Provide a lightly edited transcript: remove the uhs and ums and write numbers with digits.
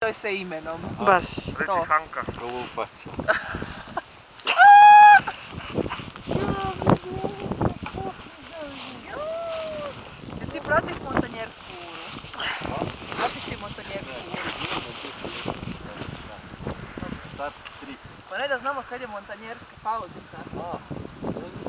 Joj se imenom. Baš. Reci Hanka. Glupac. Jel ti pratiš montanjersku uru? Pratiš ti montanjersku uru? Start 3. Pa ne da znamo kad je montanjerska pauzica.